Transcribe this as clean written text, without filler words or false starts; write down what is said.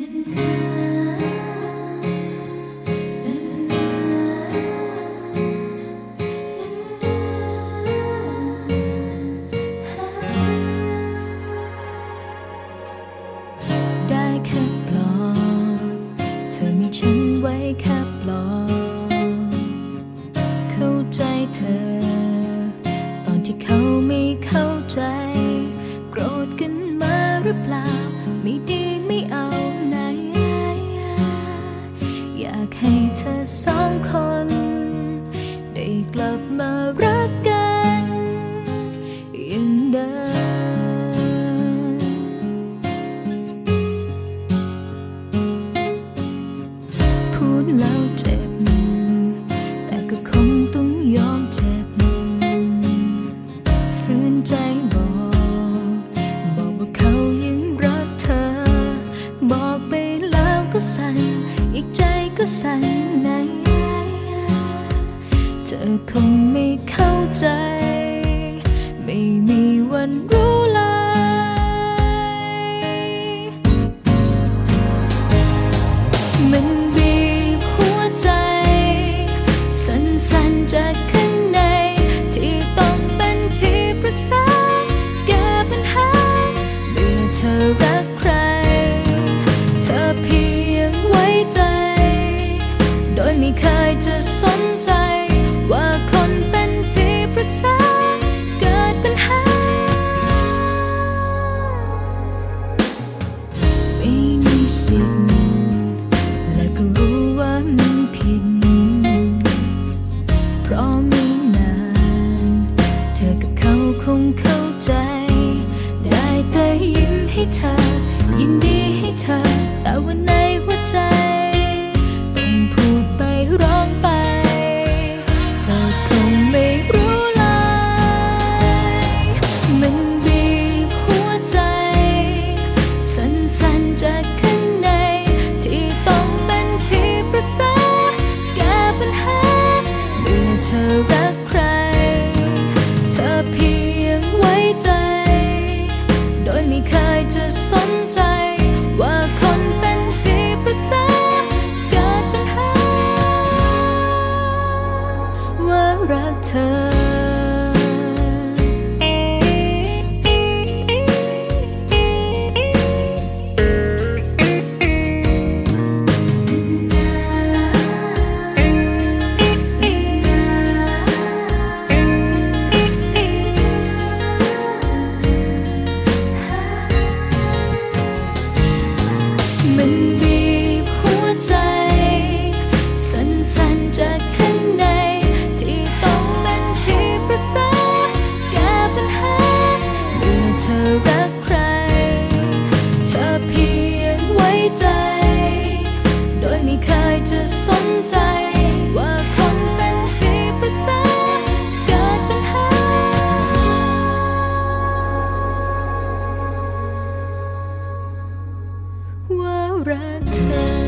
ได้แค่ปลอบเธอมีฉันไว้แค่ปลอบเข้าใจเธอตอนที่เขาไม่เข้าใจโกรธกันมาหรือเปล่าไม่ดีไม่เอาไหนอยากให้เธอสองคนได้กลับมารักกันอย่างเดิมพูดแล้วเจ็บแต่ก็คงต้องยอมเจ็บฝืนใจบอกว่าเขายังรักเธอบอกไปแล้วก็สั่นอีกใจก็สั่นในเธอคงไม่เข้าใจไม่มีวันรู้เลยมันบีบหัวใจสั่นๆจากข้างในที่ต้องเป็นที่ปรึกษาแก้ปัญหาเมื่อเธอรักใครเธอเพียงไว้ใจโดยไม่เคยจะสนใจว่าคนเป็นที่ปรึกษาเกิดปัญหาไม่มีสิทธิ์และก็รู้ว่ามันผิดเพราะไม่นานเธอกับเขาคงเข้าใจได้แต่ยิ้มให้เธอยินดีให้เธอแต่ว่าในหัวใจต้องพูดไปร้องไปเธอคงไม่รู้เลยมันบีบหัวใจสั่นๆจากข้างในที่ต้องเป็นที่ปรึกษาแก้ปัญหาเมื่อเธอรักใครเธอเพียงไว้ใจโดยไม่เคยจะสนใจว่าคนเป็นที่ปรึกษาเกิดปัญหาว่ารักเธอมันบีบหัวใจสั่นๆจากข้างในที่ต้องเป็นที่ปรึกษาแก้ปัญหาเมื่อเธอรักใครเธอเพียงไว้ใจโดยไม่เคยจะสนใจว่าคนเป็นที่ปรึกษาเกิดปัญหาว่ารักเธอ